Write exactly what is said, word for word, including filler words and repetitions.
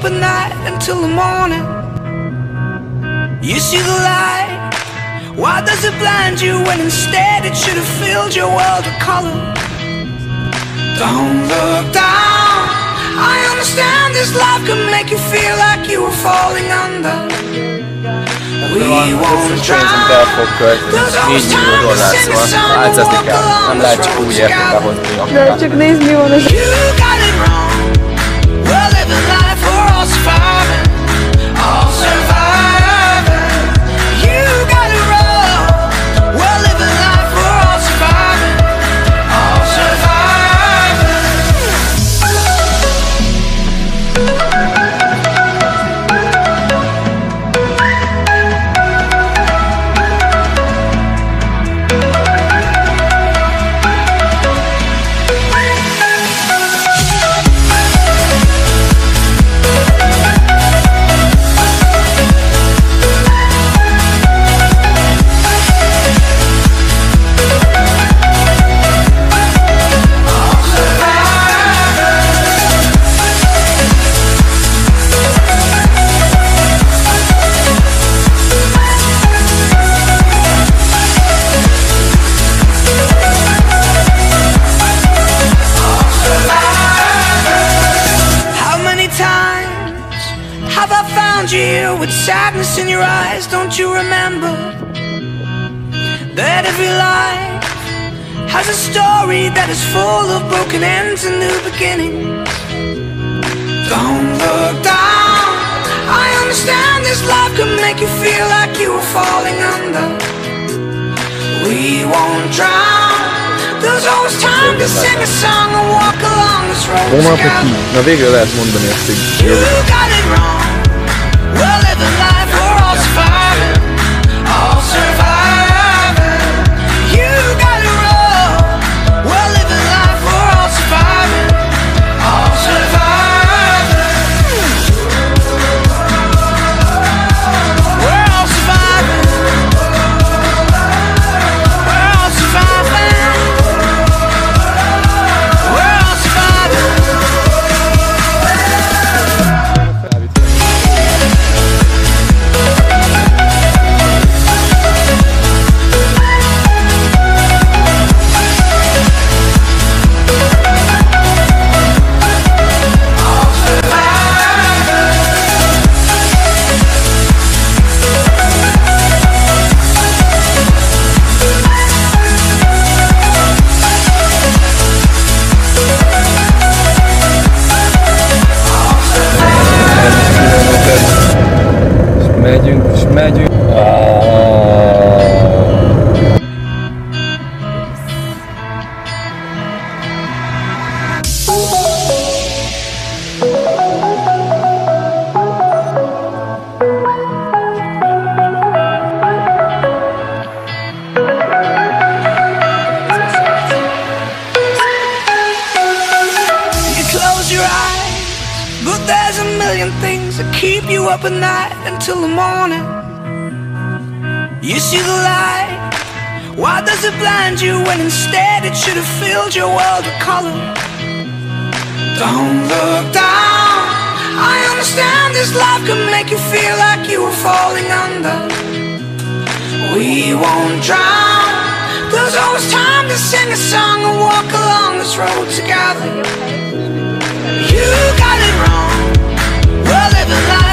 up at night until the morning. You see the light, why does it blind you when instead it should have filled your world with color? Don't look down, I understand this life can make you feel like you were falling under. We won't drown, there's always time to sing a song and walk along this road together. Csak nézd, mi van ez. You got it wrong, we're living life, we're all surviving, all surviving. You got it wrong, we're living life, we're all surviving, all surviving. You with sadness in your eyes, don't you remember that every life has a story that is full of broken ends and new beginnings? Don't look down, I understand this life can make you feel like you were falling under. We won't drown, there's always time to sing a song and walk along this road together. Na végre lehet mondani ezt, hogy you got it wrong. We're living life, we're all surviving, all surviving. You got it wrong. We're living life, we're all surviving, all surviving. We're all surviving. We're all surviving. We're all surviving. megyünk, és megyünk. But there's a million things that keep you up at night until the morning. You see the light, why does it blind you when instead it should have filled your world with color? Don't look down, I understand this life can make you feel like you were falling under. We won't drown, there's always time to sing a song and walk along this road together. You got it wrong, we're living life.